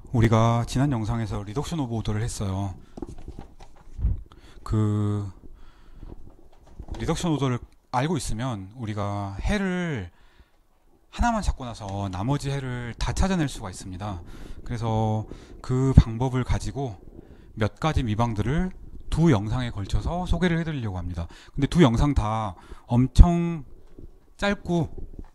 우리가 지난 영상에서 리덕션 오브 오더를 했어요. 그 리덕션 오더를 알고 있으면 우리가 해를 하나만 찾고 나서 나머지 해를 다 찾아낼 수가 있습니다. 그래서 그 방법을 가지고 몇 가지 미방들을 두 영상에 걸쳐서 소개를 해드리려고 합니다. 근데 두 영상 다 엄청 짧고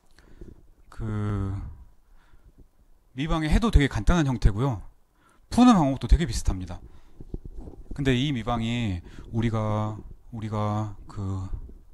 그 미방의 해도 되게 간단한 형태고요. 푸는 방법도 되게 비슷합니다. 근데 이 미방이 우리가 그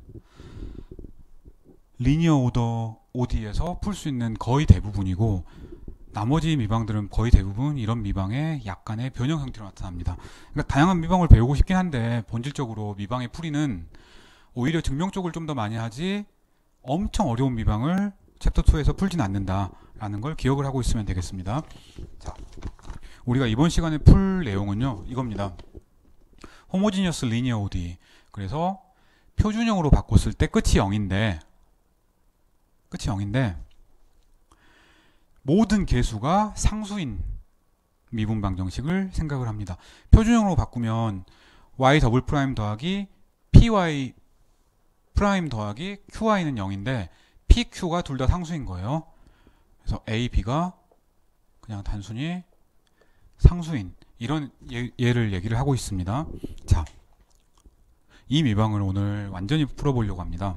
리니어 오더 OD에서 풀 수 있는 거의 대부분이고, 나머지 미방들은 거의 대부분 이런 미방의 약간의 변형 형태로 나타납니다. 그러니까 다양한 미방을 배우고 싶긴 한데 본질적으로 미방의 풀이는 오히려 증명 쪽을 좀 더 많이 하지 엄청 어려운 미방을 챕터 2에서 풀진 않는다라는 걸 기억을 하고 있으면 되겠습니다. 자, 우리가 이번 시간에 풀 내용은요, 이겁니다. 호모지니어스 리니어 ODE. 그래서 표준형으로 바꿨을 때 끝이 0인데 모든 개수가 상수인 미분 방정식을 생각을 합니다. 표준형으로 바꾸면 y 더블 프라임 더하기 py 프라임 더하기 qy는 0인데 pq가 둘 다 상수인 거예요. 그래서 a, b가 그냥 단순히 상수인 이런 예를 얘기를 하고 있습니다. 자, 이 미방을 오늘 완전히 풀어보려고 합니다.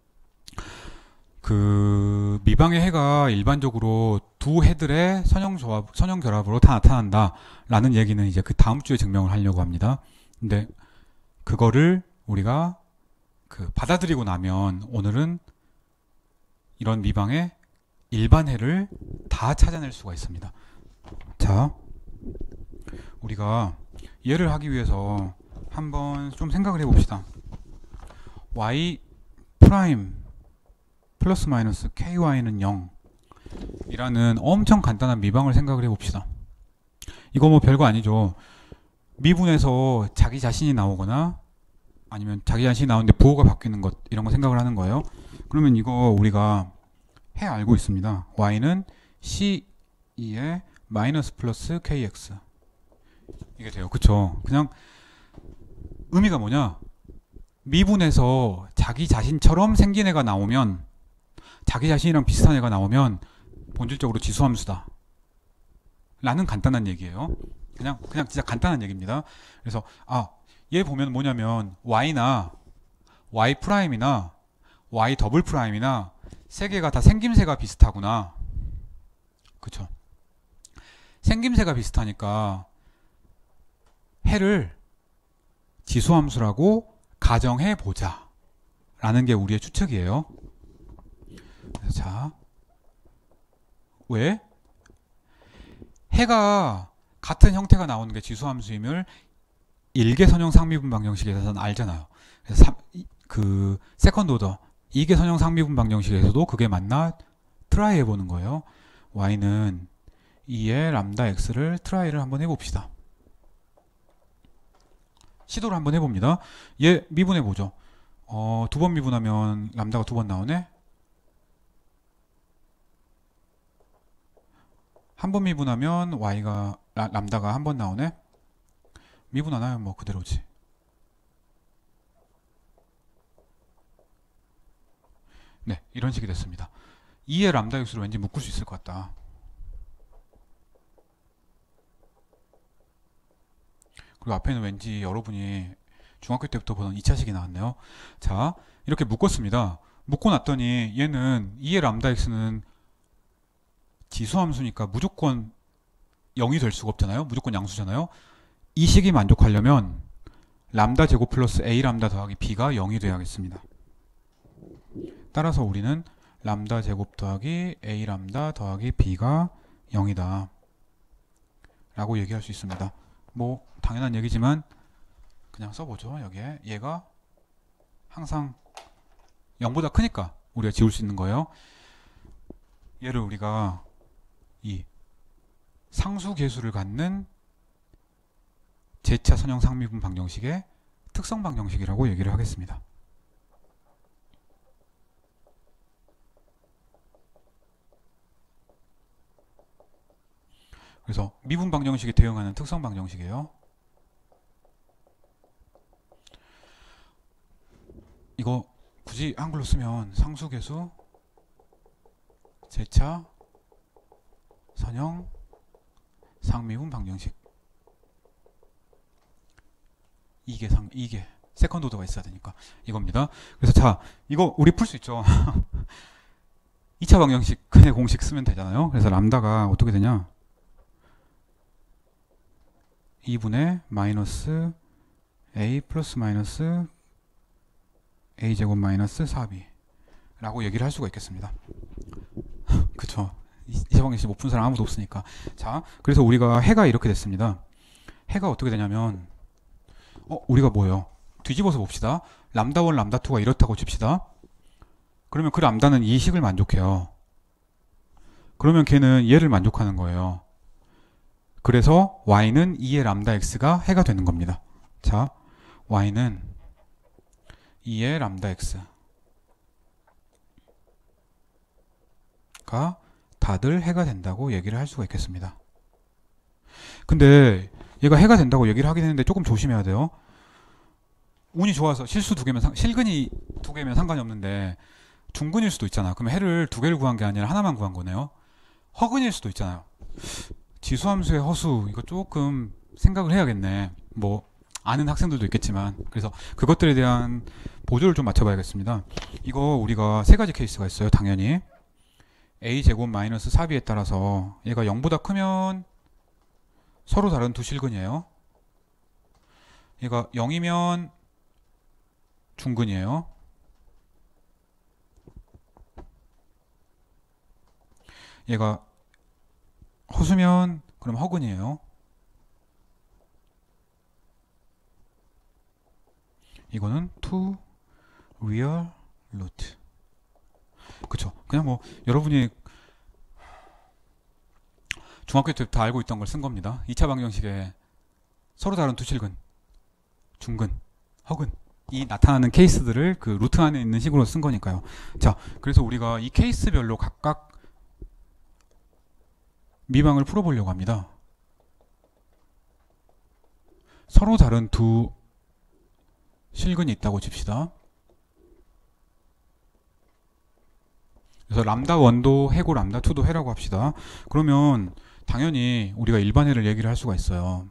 그 미방의 해가 일반적으로 두 해들의 선형 결합으로 다 나타난다라는 얘기는 이제 그 다음 주에 증명을 하려고 합니다. 근데 그거를 우리가 그 받아들이고 나면 오늘은 이런 미방의 일반 해를 다 찾아낼 수가 있습니다. 자, 우리가 얘를 하기 위해서 한번 좀 생각을 해봅시다. y 프라임 플러스 마이너스 ky는 0 이라는 엄청 간단한 미방을 생각을 해봅시다. 이거 뭐 별거 아니죠. 미분에서 자기 자신이 나오거나 아니면 자기 자신이 나오는데 부호가 바뀌는 것, 이런 거 생각을 하는 거예요. 그러면 이거 우리가 해 알고 있습니다. y는 c2에 마이너스 플러스 kx 이게 돼요. 그쵸? 그냥 의미가 뭐냐, 미분에서 자기 자신처럼 생긴 애가 나오면, 자기 자신이랑 비슷한 애가 나오면 본질적으로 지수함수다 라는 간단한 얘기예요. 그냥 진짜 간단한 얘기입니다. 그래서 얘 보면 뭐냐면 y나 y 프라임이나 y 더블 프라임이나 세 개가 다 생김새가 비슷하구나. 그쵸? 생김새가 비슷하니까 해를 지수함수라고 가정해 보자 라는 게 우리의 추측이에요. 자, 왜? 해가 같은 형태가 나오는 게 지수함수임을 일개선형 상미분 방정식에서는 알잖아요. 그래서 그 세컨드 오더 이개선형 상미분 방정식에서도 그게 맞나 트라이 해보는 거예요. y는 2의 람다 x를 트라이를 한번 해봅시다. 시도를 한번 해봅니다. 얘 미분해보죠. 두 번 미분하면 람다가 두 번 나오네. 한 번 미분하면 y가 람다가 한 번 나오네. 미분 안 하면 뭐 그대로지. 네, 이런 식이 됐습니다. 2의 람다 x를 왠지 묶을 수 있을 것 같다. 그리고 앞에는 왠지 여러분이 중학교 때부터 보던 2차식이 나왔네요. 자, 이렇게 묶었습니다. 묶어놨더니 얘는 2의 람다 x는 지수함수니까 무조건 0이 될 수가 없잖아요. 무조건 양수잖아요. 이 식이 만족하려면 람다 제곱 플러스 a 람다 더하기 b가 0이 돼야겠습니다. 따라서 우리는 람다 제곱 더하기 a 람다 더하기 b가 0이다 라고 얘기할 수 있습니다. 뭐 당연한 얘기지만 그냥 써보죠. 여기에 얘가 항상 0보다 크니까 우리가 지울 수 있는 거예요. 얘를 우리가 이 상수 계수를 갖는 제차 선형 상미분 방정식의 특성 방정식이라고 얘기를 하겠습니다. 그래서 미분 방정식에 대응하는 특성 방정식이에요. 이거 굳이 한글로 쓰면 상수계수 제차 선형 상미분 방정식. 이게 세컨드 오더가 있어야 되니까 이겁니다. 그래서 자, 이거 우리 풀 수 있죠. 2차 방정식 그냥 공식 쓰면 되잖아요. 그래서 람다가 어떻게 되냐? 2분의 마이너스 a 플러스 마이너스 a 제곱 마이너스 4b 라고 얘기를 할 수가 있겠습니다. 그쵸? 2차 방정식 못 푼 사람 아무도 없으니까. 자, 그래서 우리가 해가 이렇게 됐습니다. 해가 어떻게 되냐면 우리가 뭐예요? 뒤집어서 봅시다. 람다1, 람다2가 이렇다고 칩시다. 그러면 그 람다는 이 식을 만족해요. 그러면 걔는 얘를 만족하는 거예요. 그래서 y는 2의 람다 x가 해가 되는 겁니다. 자, y는 2의 람다 x가 다들 해가 된다고 얘기를 할 수가 있겠습니다. 근데 얘가 해가 된다고 얘기를 하긴 했는데 조금 조심해야 돼요. 운이 좋아서 실수 2개면 실근이 2개면 상관이 없는데 중근일 수도 있잖아. 그러면 해를 2개를 구한 게 아니라 하나만 구한 거네요. 허근일 수도 있잖아요. 지수함수의 허수 이거 조금 생각을 해야겠네. 뭐 아는 학생들도 있겠지만 그래서 그것들에 대한 보조를 좀 맞춰봐야겠습니다. 이거 우리가 세 가지 케이스가 있어요. 당연히 a 제곱 마이너스 4b에 따라서 얘가 0보다 크면 서로 다른 두 실근이에요. 얘가 0이면 중근이에요. 얘가 허수면 그럼 허근이에요. 이거는 to real root. 그쵸? 그냥 뭐 여러분이 중학교 때부터 알고 있던 걸 쓴 겁니다. 2차 방정식에 서로 다른 두 실근, 중근, 허근 이 나타나는 케이스들을 그 루트 안에 있는 식으로 쓴 거니까요. 자, 그래서 우리가 이 케이스별로 각각 미방을 풀어보려고 합니다. 서로 다른 두 실근이 있다고 칩시다. 그래서 람다1도 해고 람다2도 해라고 합시다. 그러면 당연히 우리가 일반해를 얘기를 할 수가 있어요.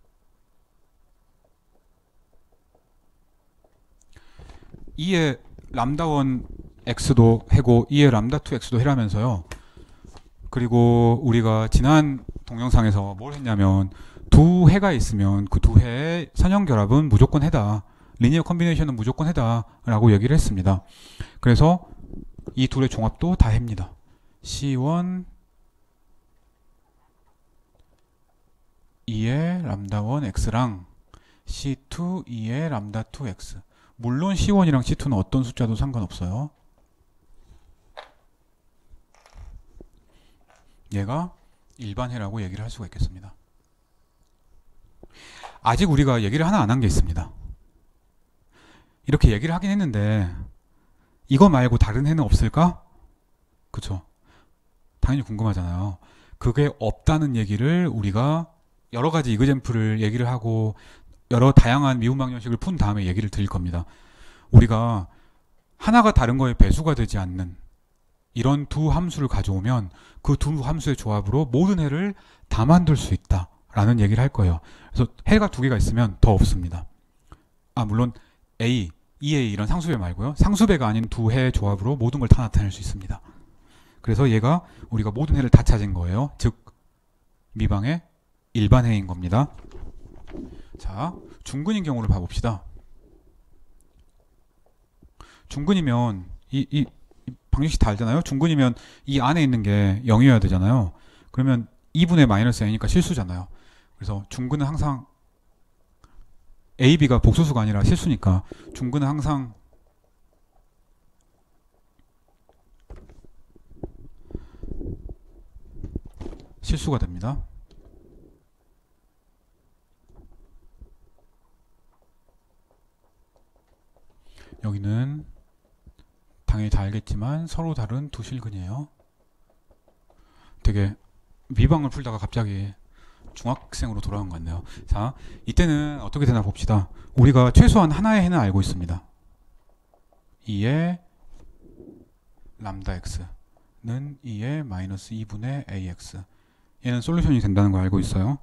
이에 람다1 x도 해고 이에 람다2 x도 해라면서요. 그리고 우리가 지난 동영상에서 뭘 했냐면 두 해가 있으면 그 두 해의 선형결합은 무조건 해다. 리니어 컨비네이션은 무조건 해다 라고 얘기를 했습니다. 그래서 이 둘의 종합도 다 해입니다. C1 2의 람다1 x랑 C2 2의 람다2 x. 물론 C1이랑 C2는 어떤 숫자도 상관없어요. 얘가 일반해라고 얘기를 할 수가 있겠습니다. 아직 우리가 얘기를 하나 안 한 게 있습니다. 이렇게 얘기를 하긴 했는데 이거 말고 다른 해는 없을까? 그쵸? 당연히 궁금하잖아요. 그게 없다는 얘기를 우리가 여러 가지 이그젬플을 얘기를 하고 여러 다양한 미분 방정식을 푼 다음에 얘기를 드릴 겁니다. 우리가 하나가 다른 거에 배수가 되지 않는 이런 두 함수를 가져오면 그 두 함수의 조합으로 모든 해를 다 만들 수 있다 라는 얘기를 할 거예요. 그래서 해가 두 개가 있으면 더 없습니다. 물론 A, 2A 이런 상수배 말고요. 상수배가 아닌 두 해의 조합으로 모든 걸 다 나타낼 수 있습니다. 그래서 얘가 우리가 모든 해를 다 찾은 거예요. 즉 미방의 일반해인 겁니다. 자, 중근인 경우를 봐봅시다. 중근이면 이 방정식 다 알잖아요. 중근이면 이 안에 있는 게 0이어야 되잖아요. 그러면 2분의 마이너스 n이니까 실수잖아요. 그래서 중근은 항상 A, B가 복소수가 아니라 실수니까 중근은 항상 실수가 됩니다. 여기는 당연히 다 알겠지만 서로 다른 두 실근이에요. 되게 미방을 풀다가 갑자기 중학생으로 돌아온 것 같네요. 자, 이때는 어떻게 되나 봅시다. 우리가 최소한 하나의 해는 알고 있습니다. 2의 람다 x는 2의 마이너스 2분의 ax. 얘는 솔루션이 된다는 걸 알고 있어요.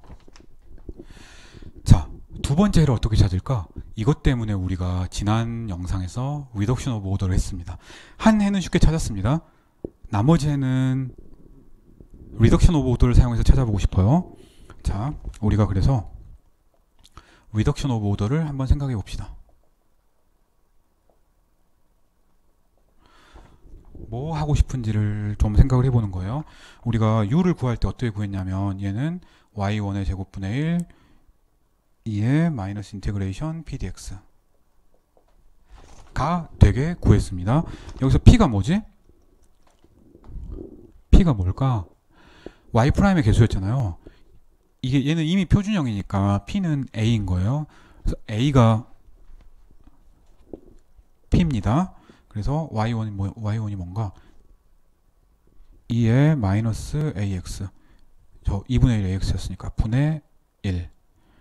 자, 두 번째 해를 어떻게 찾을까? 이것 때문에 우리가 지난 영상에서 리덕션 오브 오더를 했습니다. 한 해는 쉽게 찾았습니다. 나머지 해는 리덕션 오브 오더를 사용해서 찾아보고 싶어요. 자, 우리가 그래서 리덕션 오브 오더를 한번 생각해 봅시다. 뭐 하고 싶은지를 좀 생각을 해보는 거예요. 우리가 u를 구할 때 어떻게 구했냐면 얘는 y1의 제곱분의 1 2의 마이너스 인테그레이션 pdx 가 되게 구했습니다. 여기서 p가 뭐지? p가 뭘까? y'의 개수였잖아요. 이게 얘는 이미 표준형이니까 p는 a인 거예요. 그래서 a가 p입니다. 그래서 y1이 뭔가 2의 마이너스 ax, 저 2분의 1 ax였으니까 분의 1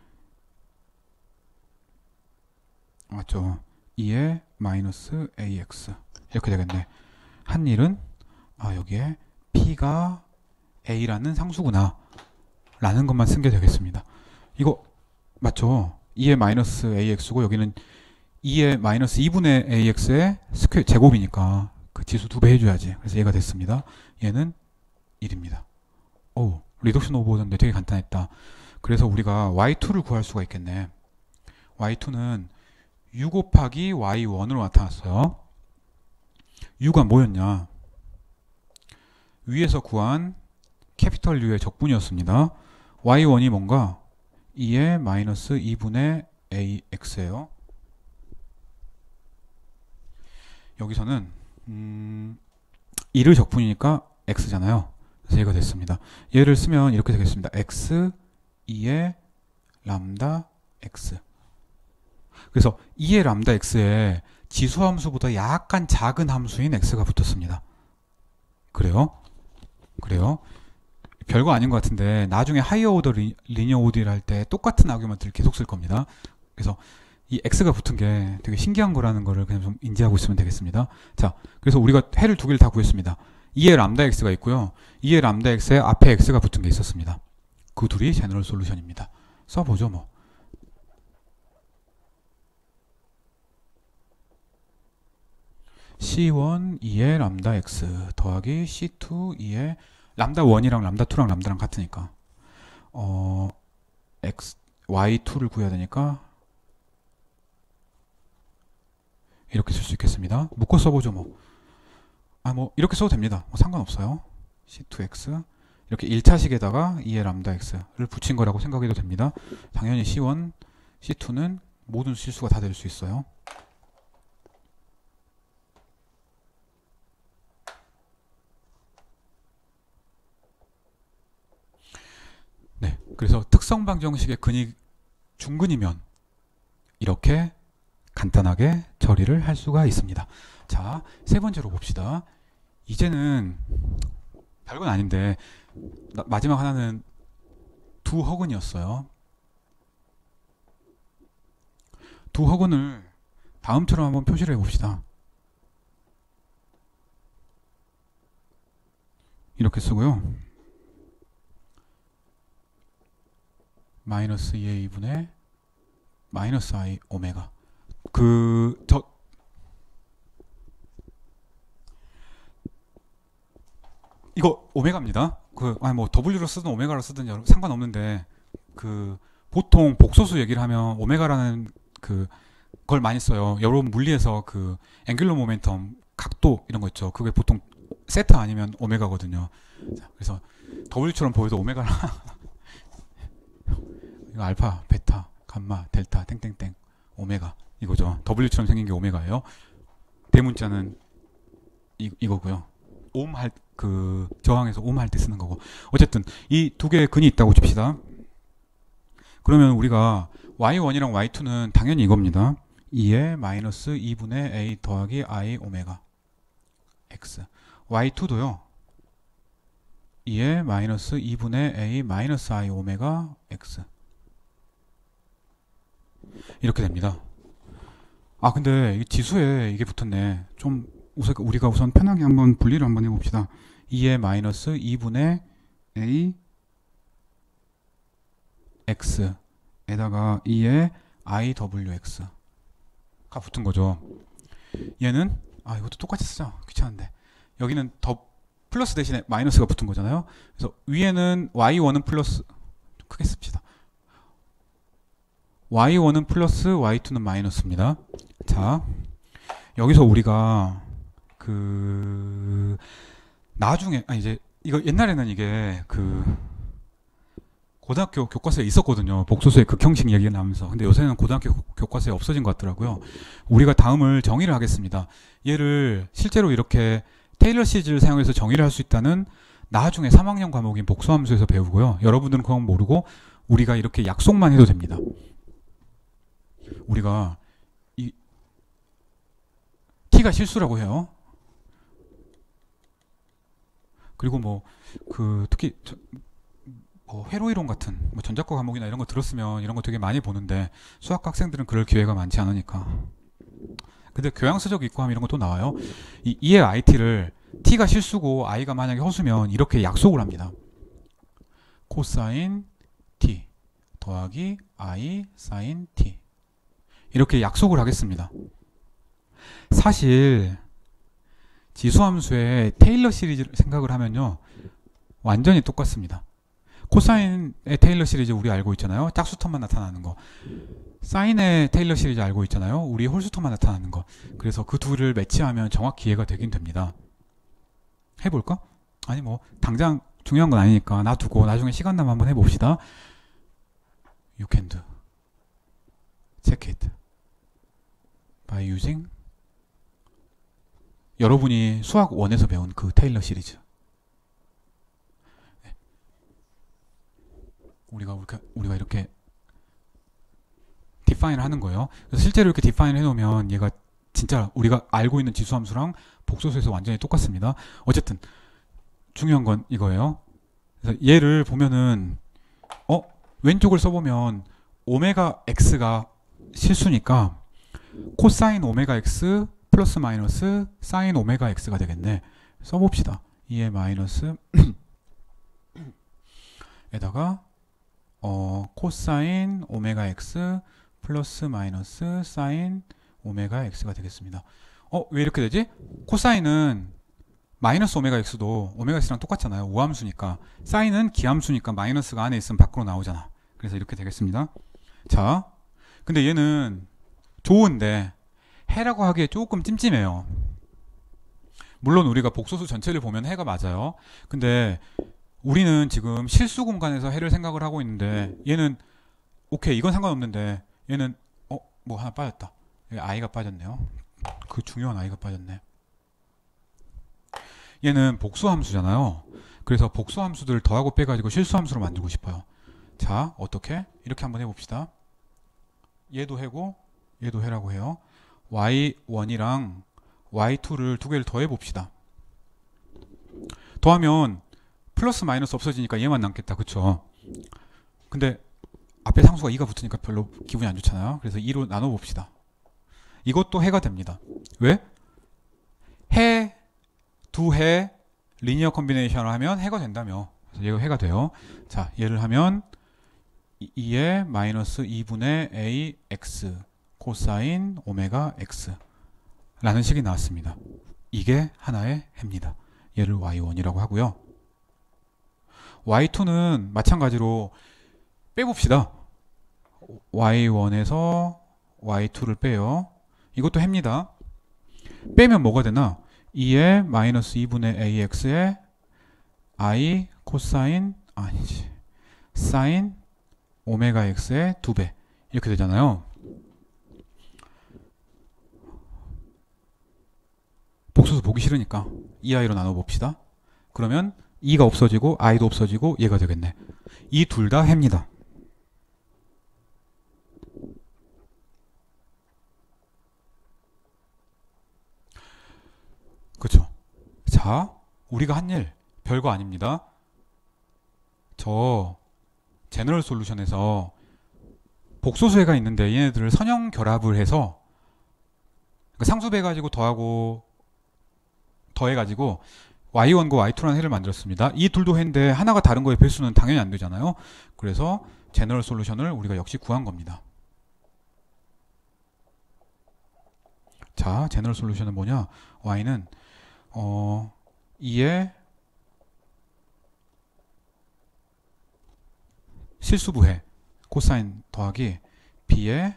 맞죠? 2의 마이너스 ax 이렇게 되겠네. 한 일은 여기에 p가 a라는 상수구나 라는 것만 쓴 게 되겠습니다. 이거 맞죠? 2의 마이너스 ax고 여기는 2의 마이너스 2분의 ax의 스퀘어 제곱이니까 그 지수 2배 해줘야지. 그래서 얘가 됐습니다. 얘는 1입니다. 오, 리덕션 오브 오더인데 되게 간단했다. 그래서 우리가 y2를 구할 수가 있겠네. y2는 u 곱하기 y1으로 나타났어요. u가 뭐였냐? 위에서 구한 캐피털 U의 적분이었습니다. y1이 뭔가 2의 마이너스 2분의 ax예요. 여기서는 2를 적분이니까 x잖아요. 그래서 얘가 됐습니다. 얘를 쓰면 이렇게 되겠습니다. x 2의 람다 x. 그래서 2의 람다 x에 지수함수보다 약간 작은 함수인 x가 붙었습니다. 그래요? 그래요? 별거 아닌 것 같은데 나중에 하이어 오더 리니어 OD를 할 때 똑같은 아규먼트를 계속 쓸 겁니다. 그래서 이 x가 붙은 게 되게 신기한 거라는 거를 그냥 좀 인지하고 있으면 되겠습니다. 자, 그래서 우리가 해를 두 개를 다 구했습니다. 2의 람다 x가 있고요. 2의 람다 x에 앞에 x가 붙은 게 있었습니다. 그 둘이 제너럴 솔루션입니다. 써보죠 뭐. C1 2의 람다 x 더하기 C2 2의 람다 1이랑 람다 2랑 람다랑 같으니까 x y2를 구해야 되니까 이렇게 쓸 수 있겠습니다. 묶어 써보죠 뭐. 뭐 이렇게 써도 됩니다. 뭐 상관없어요. C2x 이렇게 1차식에다가 2의 람다 x를 붙인 거라고 생각해도 됩니다. 당연히 C1, C2는 모든 실수가 다 될 수 있어요. 네, 그래서 특성방정식의 근이 중근이면 이렇게 간단하게 처리를 할 수가 있습니다. 자, 세 번째로 봅시다. 이제는 별건 아닌데 마지막 하나는 두 허근이었어요. 두 허근을 다음처럼 한번 표시를 해봅시다. 이렇게 쓰고요. 마이너스 2의 2분의 마이너스 i 오메가. 이거 오메가입니다. 뭐 W로 쓰든 오메가로 쓰든 상관없는데 보통 복소수 얘기를 하면 오메가라는 그걸 많이 써요. 여러분 물리에서 앵귤러 모멘텀 각도 이런 거 있죠. 그게 보통 세타 아니면 오메가거든요. 자, 그래서 W처럼 보여도 오메가라 이거 알파, 베타, 감마, 델타, 땡땡땡, 오메가 이거죠. W처럼 생긴 게 오메가예요. 대문자는 이거고요. 옴 할 저항에서 옴 할 때 쓰는 거고. 어쨌든 이 두 개의 근이 있다고 칩시다. 그러면 우리가 y1이랑 y2는 당연히 이겁니다. 2의 마이너스 2분의 a 더하기 i 오메가 x. y2도요. 2의 마이너스 2분의 a 마이너스 i 오메가 x 이렇게 됩니다. 아 근데 이 지수에 이게 붙었네. 좀 우리가 우선 편하게 한번 분리를 한번 해봅시다. 2의 마이너스 2분의 a x에다가 2의 iwx가 붙은 거죠. 얘는 이것도 똑같이 쓰자. 귀찮은데 여기는 더 플러스 대신에 마이너스가 붙은 거잖아요. 그래서 위에는 y1은 플러스, 좀 크게 씁시다. y1은 플러스 y2는 마이너스입니다. 자 여기서 우리가 나중에 이제 이거 옛날에는 이게 고등학교 교과서에 있었거든요. 복소수의 극형식 얘기가 나오면서. 근데 요새는 고등학교 교과서에 없어진 것 같더라고요. 우리가 다음을 정의를 하겠습니다. 얘를 실제로 이렇게 테일러 시리즈를 사용해서 정의를 할 수 있다는 나중에 3학년 과목인 복수함수에서 배우고요. 여러분들은 그건 모르고 우리가 이렇게 약속만 해도 됩니다. 우리가 이 t가 실수라고 해요. 그리고 특히 회로 이론 같은 전자과 과목이나 이런 거 들었으면 이런 거 되게 많이 보는데 수학 학생들은 그럴 기회가 많지 않으니까. 근데 교양서적 이과함 이런 것도 나와요. 이의 it를 t가 실수고 i가 만약에 허수면 이렇게 약속을 합니다. 코사인 t 더하기 i 사인 t 이렇게 약속을 하겠습니다. 사실 지수함수의 테일러 시리즈를 생각을 하면요 완전히 똑같습니다. 코사인의 테일러 시리즈 우리 알고 있잖아요. 짝수터만 나타나는 거. 사인의 테일러 시리즈 알고 있잖아요. 우리 홀수터만 나타나는 거. 그래서 그 둘을 매치하면 정확히 이해가 되긴 됩니다. 해볼까? 아니 당장 중요한 건 아니니까 놔두고 나중에 시간 나면 한번 해봅시다. You can do. Check it. By using 여러분이 수학 1에서 배운 그 테일러 시리즈. 우리가 이렇게 디파인을 하는 거예요. 그래서 실제로 이렇게 디파인을 해놓으면 얘가 진짜 우리가 알고 있는 지수함수랑 복소수에서 완전히 똑같습니다. 어쨌든 중요한 건 이거예요. 그래서 얘를 보면은 왼쪽을 써보면 오메가 x가 실수니까 코사인 오메가 x 플러스 마이너스 사인 오메가 x가 되겠네. 써봅시다. 2의 마이너스 에다가 코사인 오메가 x 플러스 마이너스 사인 오메가 x가 되겠습니다. 왜 이렇게 되지? 코사인은 마이너스 오메가 x도 오메가 x랑 똑같잖아요. 우함수니까. 사인은 기함수니까 마이너스가 안에 있으면 밖으로 나오잖아. 그래서 이렇게 되겠습니다. 자, 근데 얘는 좋은데 해라고 하기에 조금 찜찜해요. 물론 우리가 복소수 전체를 보면 해가 맞아요. 근데 우리는 지금 실수 공간에서 해를 생각을 하고 있는데 얘는 오케이 이건 상관없는데 얘는 하나 빠졌다. i가 빠졌네요. 그 중요한 i가 빠졌네. 얘는 복수함수잖아요. 그래서 복수함수들을 더하고 빼가지고 실수함수로 만들고 싶어요. 자 어떻게? 이렇게 한번 해봅시다. 얘도 해고 얘도 해라고 해요. y1이랑 y2를 두 개를 더해봅시다. 더하면 플러스 마이너스 없어지니까 얘만 남겠다. 그쵸? 근데 앞에 상수가 2가 붙으니까 별로 기분이 안 좋잖아요. 그래서 2로 나눠봅시다. 이것도 해가 됩니다. 왜? 해, 두 해 리니어 컨비네이션을 하면 해가 된다며. 그래서 얘가 해가 돼요. 자, 얘를 하면 2의 마이너스 2분의 a x 코사인 오메가 x 라는 식이 나왔습니다. 이게 하나의 해입니다. 얘를 y1이라고 하고요. y2는 마찬가지로 빼봅시다. y1에서 y2를 빼요. 이것도 해입니다. 빼면 뭐가 되나? 2의 마이너스 2분의 ax에 i 코사인 아니지 사인 오메가 x의 2배 이렇게 되잖아요. 복수수 보기 싫으니까 2i로 나눠봅시다. 그러면 2가 없어지고 i도 없어지고 얘가 되겠네. 이 둘 다 해입니다. 그렇죠. 자, 우리가 한 일 별거 아닙니다. 저 제너럴 솔루션에서 복소수해가 있는데 얘네들을 선형 결합을 해서 그러니까 상수배가지고 더해가지고 y1과 y2라는 해를 만들었습니다. 이 둘도 해인데 하나가 다른 거의 배수는 당연히 안 되잖아요. 그래서 제너럴 솔루션을 우리가 역시 구한 겁니다. 자, 제너럴 솔루션은 뭐냐? y는 2의 실수부해 코사인 더하기 b의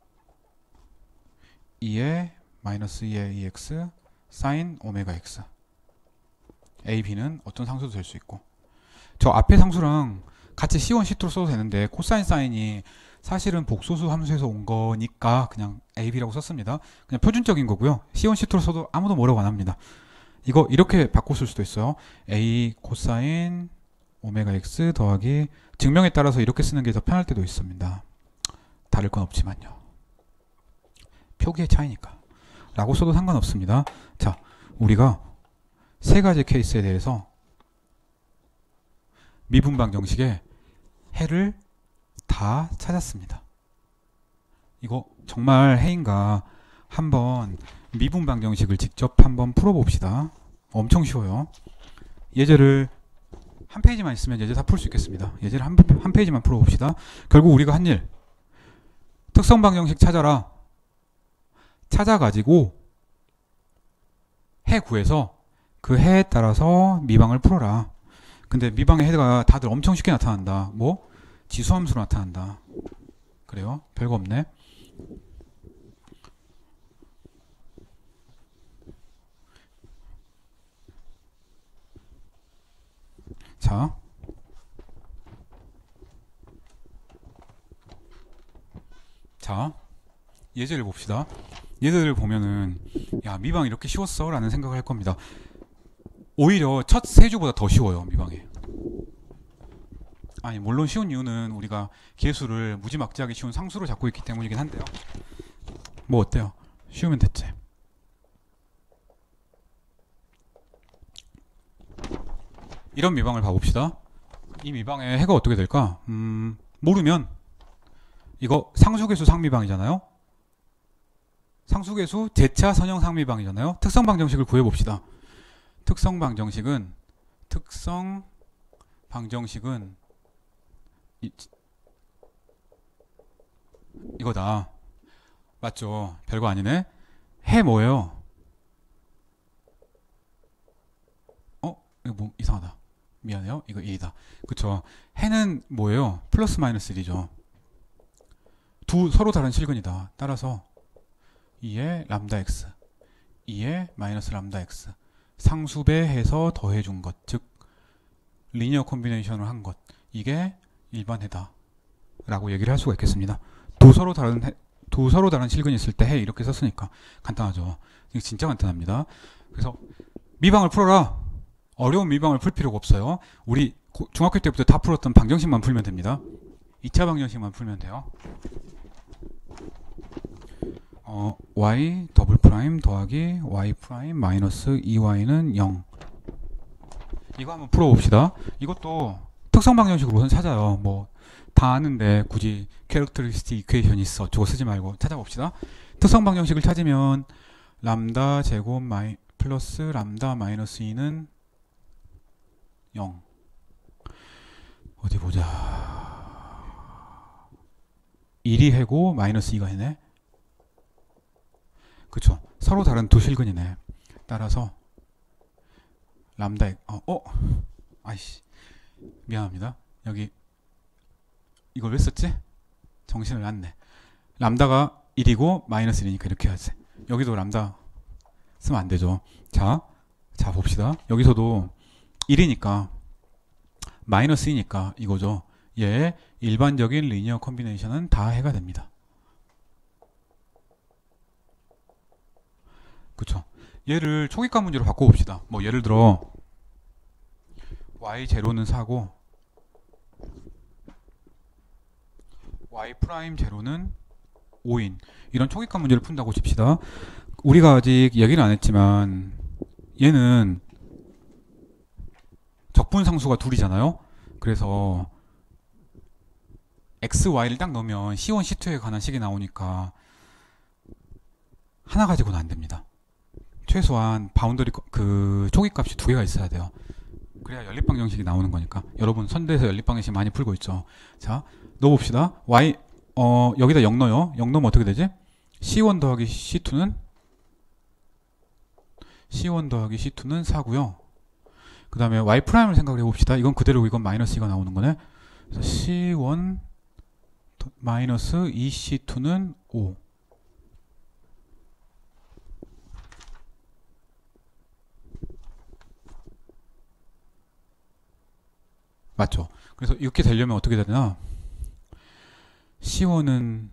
2의 마이너스 2의 2x 사인 오메가 x a, b는 어떤 상수도 될 수 있고 저 앞에 상수랑 같이 C1, C2로 써도 되는데 코사인 사인이 사실은 복소수 함수에서 온 거니까 그냥 a, b라고 썼습니다. 그냥 표준적인 거고요. C1, C2로 써도 아무도 뭐라고 안 합니다. 이거 이렇게 바꿔 쓸 수도 있어요. a 코사인 오메가 x 더하기 증명에 따라서 이렇게 쓰는 게 더 편할 때도 있습니다. 다를 건 없지만요. 표기의 차이니까 라고 써도 상관없습니다. 자, 우리가 세 가지 케이스에 대해서 미분방 정식의 해를 다 찾았습니다. 이거 정말 해인가 한번 미분방 정식을 직접 한번 풀어봅시다. 엄청 쉬워요. 예제를 한 페이지만 있으면 예제 다 풀 수 있겠습니다. 예제를 한 페이지만 풀어봅시다. 결국 우리가 한 일, 특성방 정식 찾아라. 찾아가지고 해 구해서 그 해에 따라서 미방을 풀어라. 근데 미방의 해가 다들 엄청 쉽게 나타난다. 뭐? 지수함수로 나타난다. 그래요? 별거 없네. 자, 예제를 봅시다. 예제를 보면은 야, 미방 이렇게 쉬웠어? 라는 생각을 할 겁니다. 오히려 첫 세 주보다 더 쉬워요, 미방이. 아니, 물론 쉬운 이유는 우리가 계수를 무지막지하게 쉬운 상수로 잡고 있기 때문이긴 한데요. 뭐 어때요? 쉬우면 됐지. 이런 미방을 봐봅시다. 이 미방의 해가 어떻게 될까? 모르면 이거 상수계수 상미방이잖아요. 상수계수 제차 선형 상미방이잖아요. 특성방 정식을 구해봅시다. 특성방 정식은 이거다. 맞죠? 별거 아니네. 해 뭐예요? 이거 뭐 이상하다. 미안해요. 이거 2다. 그쵸? 해는 뭐예요? 플러스 마이너스 1이죠. 두 서로 다른 실근이다. 따라서 2의 람다 x, 2의 마이너스 람다 x 상수배해서 더해준 것, 즉 리니어 콤비네이션을 한 것, 이게 일반해다 라고 얘기를 할 수가 있겠습니다. 두 서로 다른 실근이 있을 때 해 이렇게 썼으니까 간단하죠. 이게 진짜 간단합니다. 그래서 미방을 풀어라. 어려운 미방을 풀 필요가 없어요. 우리 중학교 때부터 다 풀었던 방정식만 풀면 됩니다. 2차 방정식만 풀면 돼요. y 더블 프라임 더하기 y 프라임 마이너스 2y는 0. 이거 한번 풀어봅시다. 이것도 특성 방정식으로 우선 찾아요. 뭐 다 아는데 굳이 캐릭터리스틱 이퀘이션 있어 어쩌고 쓰지 말고 찾아봅시다. 특성 방정식을 찾으면 람다 제곱 플러스 람다 마이너스 2는 0. 어디 보자. 1이 해고 마이너스 2가 해네. 그쵸. 서로 다른 두 실근이네. 따라서 람다 아이씨 미안합니다. 여기 이걸 왜 썼지? 정신을 놨네. 람다가 1이고 마이너스 1이니까 이렇게 해야지. 여기도 람다 쓰면 안 되죠. 자 봅시다. 여기서도 1이니까 마이너스 2니까 이거죠. 얘의 일반적인 리니어 콤비네이션은 다 해가 됩니다. 그쵸. 얘를 초기값 문제로 바꿔봅시다. 뭐 예를 들어 y0는 4고 y 프라임 제로는 5인 이런 초기값 문제를 푼다고 칩시다. 우리가 아직 얘기는 안 했지만 얘는 적분상수가 둘이잖아요. 그래서 x, y를 딱 넣으면 C1, C2에 관한 식이 나오니까 하나 가지고는 안 됩니다. 최소한 바운더리 그 초기값이 두 개가 있어야 돼요. 그래야 연립방정식이 나오는 거니까. 여러분 선대에서 연립방정식 많이 풀고 있죠. 자, 넣어봅시다. y 여기다 0 넣어요. 0 넣으면 어떻게 되지? C1 더하기 C2는 4고요. 그 다음에 y 프라임을 생각을 해봅시다. 이건 그대로 이건 마이너스 2가 나오는 거네. 그래서 C1 마이너스 2C2는 5. 맞죠? 그래서 이렇게 되려면 어떻게 되나? C1은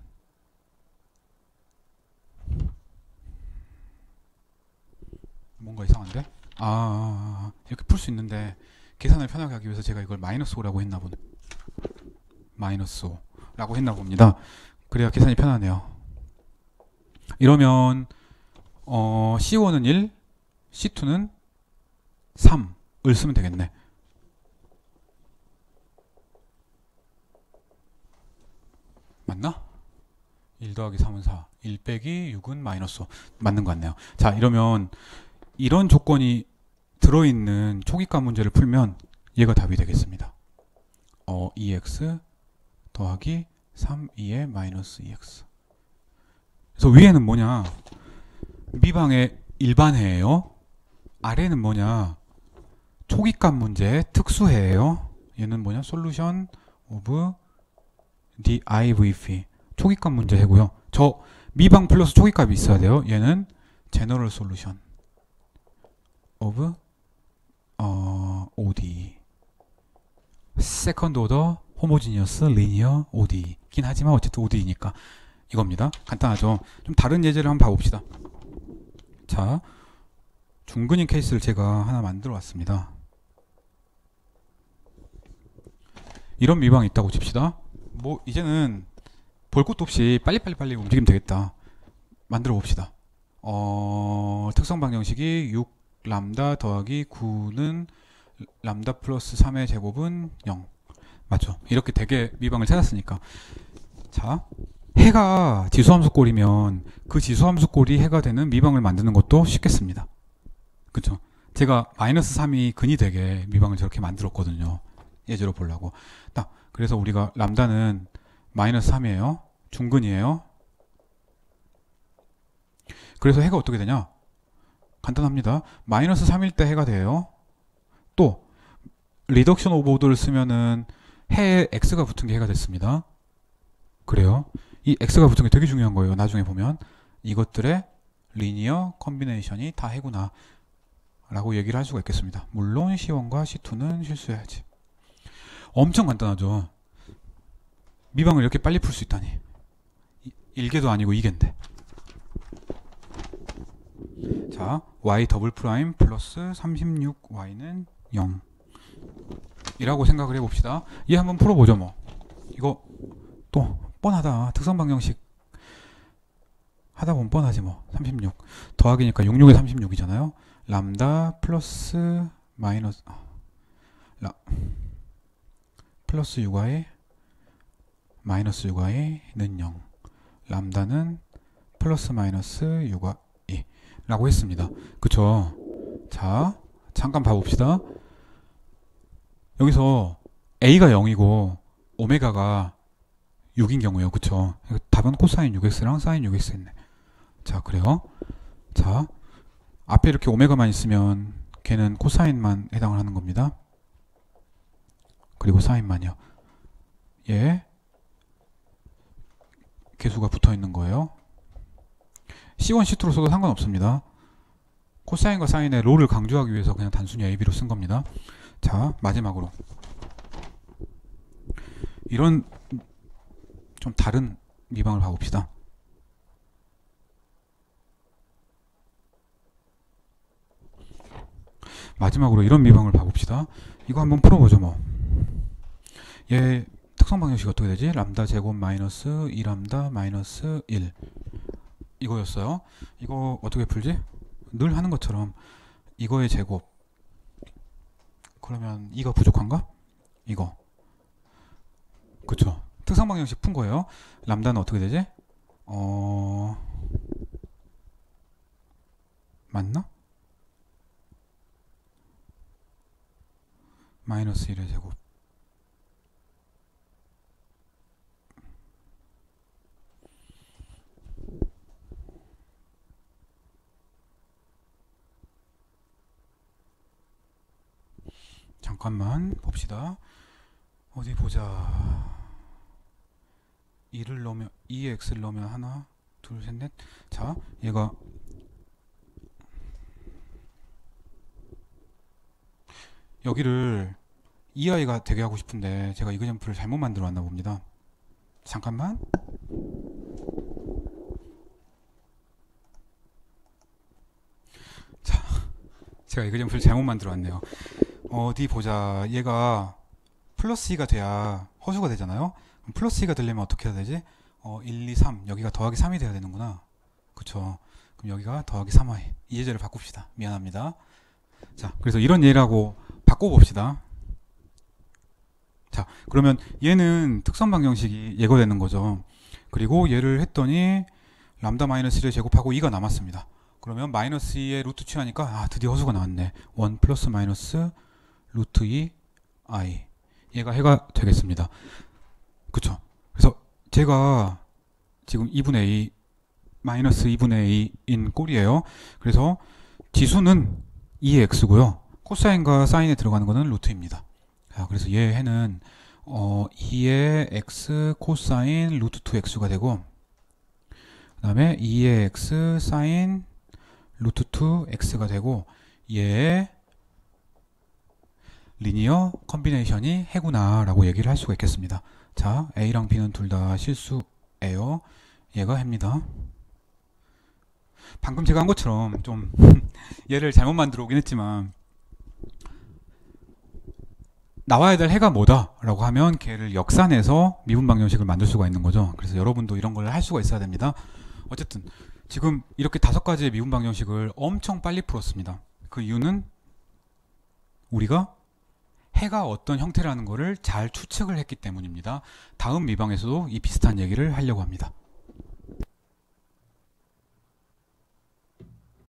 뭔가 이상한데? 이렇게 풀 수 있는데 계산을 편하게 하기 위해서 제가 이걸 마이너스 5라고 했나 보네. 마이너스 5라고 했나 봅니다. 그래야 계산이 편하네요. 이러면 C1은 1, C2는 3을 쓰면 되겠네. 맞나? 1 더하기 3은 4, 1 빼기 6은 마이너스 5. 맞는 것 같네요. 자, 이러면 이런 조건이 들어있는 초기값 문제를 풀면 얘가 답이 되겠습니다. 2x 더하기 3, 2의 마이너스 2x. 그래서 위에는 뭐냐? 미방의 일반해예요. 아래는 뭐냐? 초기값 문제의 특수해예요. 얘는 뭐냐? 솔루션 오브 DIVP. 초기값 문제 해고요. 저 미방 플러스 초기값이 있어야 돼요. 얘는 제너럴 솔루션 오브 ODE. 세컨드 오더 호모지니어스 리니어 ODE긴 하지만 어쨌든 ODE니까 이겁니다. 간단하죠. 좀 다른 예제를 한번 봐봅시다. 자, 중근인 케이스를 제가 하나 만들어 왔습니다. 이런 미방이 있다고 칩시다. 뭐 이제는 볼 것도 없이 빨리 움직이면 되겠다. 만들어 봅시다. 특성 방정식이 6 람다 더하기 9는 람다 플러스 3의 제곱은 0. 맞죠? 이렇게 되게 미방을 찾았으니까. 자, 해가 지수함수 꼴이면 그 지수함수 꼴이 해가 되는 미방을 만드는 것도 쉽겠습니다. 그쵸? 제가 마이너스 3이 근이 되게 미방을 저렇게 만들었거든요. 예제로 보려고. 딱 그래서 우리가 람다는 마이너스 3이에요. 중근이에요. 그래서 해가 어떻게 되냐? 간단합니다. 마이너스 3일 때 해가 돼요. 또 리덕션 오브 오더를 쓰면은 해에 x가 붙은 게 해가 됐습니다. 그래요. 이 x가 붙은 게 되게 중요한 거예요. 나중에 보면 이것들의 리니어 컨비네이션이 다 해구나 라고 얘기를 할 수가 있겠습니다. 물론 C1과 C2는 실수해야지. 엄청 간단하죠. 미방을 이렇게 빨리 풀 수 있다니. 1개도 아니고 2개인데. 자, y 더블 프라임 플러스 36y는 0 이라고 생각을 해봅시다. 얘 한번 풀어보죠. 뭐 이거 또 뻔하다. 특성 방정식 하다 보면 뻔하지. 뭐 36 더하기니까 66에 36이잖아요. 람다 플러스 마이너스 플러스 6y 마이너스 6y는 0 람다는 플러스 마이너스 6y 라고 했습니다. 그쵸? 자, 잠깐 봐봅시다. 여기서 a가 0이고 오메가가 6인 경우에요. 그쵸? 답은 코사인 6x랑 사인 6x 했네. 자, 그래요. 자, 앞에 이렇게 오메가만 있으면 걔는 코사인만 해당을 하는 겁니다. 그리고 사인만요. 예. 개수가 붙어 있는 거예요. C1, C2로 써도 상관없습니다. 코사인과 사인의 롤을 강조하기 위해서 그냥 단순히 AB로 쓴 겁니다. 자, 마지막으로 이런 좀 다른 미방을 봐봅시다. 마지막으로 이런 미방을 봐봅시다. 이거 한번 풀어보죠. 뭐 얘 특성 방정식이 어떻게 되지? 람다 제곱 마이너스 2람다 마이너스 1 이거였어요. 이거 어떻게 풀지? 늘 하는 것처럼 이거의 제곱. 그러면 2가 부족한가? 이거 그쵸. 특성 방정식 푼 거예요. 람다는 어떻게 되지? 맞나? 마이너스 1의 제곱. 잠깐만 봅시다. 어디 보자. 2를 넣으면 2에 x를 넣으면 하나 둘 셋 넷. 자, 얘가 여기를 2i가 되게 하고 싶은데 제가 이그젠플을 잘못 만들어 왔나 봅니다. 잠깐만. 자, 제가 이그젠플을 잘못 만들어 왔네요. 어디 보자. 얘가 플러스 2가 돼야 허수가 되잖아요. 그럼 플러스 2가 되려면 어떻게 해야 되지? 1, 2, 3 여기가 더하기 3이 돼야 되는구나. 그쵸. 그럼 여기가 더하기 3i. 이 예제를 바꿉시다. 미안합니다. 자, 그래서 이런 예라고 바꿔봅시다. 자, 그러면 얘는 특선 방정식이 예거되는 거죠. 그리고 얘를 했더니 람다 마이너스 1을 제곱하고 2가 남았습니다. 그러면 마이너스 2의 루트 취하니까 드디어 허수가 나왔네. 1 플러스 마이너스 루트 2 i. 얘가 해가 되겠습니다. 그쵸. 그래서 제가 지금 2분의 2 마이너스 2분의 2인 꼴이에요. 그래서 지수는 2의 x고요. 코사인과 사인에 들어가는 거는 루트입니다. 자, 그래서 얘 해는 2의 x 코사인 루트 2x가 되고, 그 다음에 2의 x 사인 루트 2x가 되고, 얘의 리니어 컨비네이션이 해구나 라고 얘기를 할 수가 있겠습니다. 자, a랑 b는 둘 다 실수예요. 얘가 해입니다. 방금 제가 한 것처럼 좀 얘를 잘못 만들어 오긴 했지만, 나와야 될 해가 뭐다 라고 하면 걔를 역산해서 미분 방정식을 만들 수가 있는 거죠. 그래서 여러분도 이런 걸 할 수가 있어야 됩니다. 어쨌든 지금 이렇게 5가지의 미분 방정식을 엄청 빨리 풀었습니다. 그 이유는 우리가 해가 어떤 형태라는 거를 잘 추측을 했기 때문입니다. 다음 미방에서도 이 비슷한 얘기를 하려고 합니다.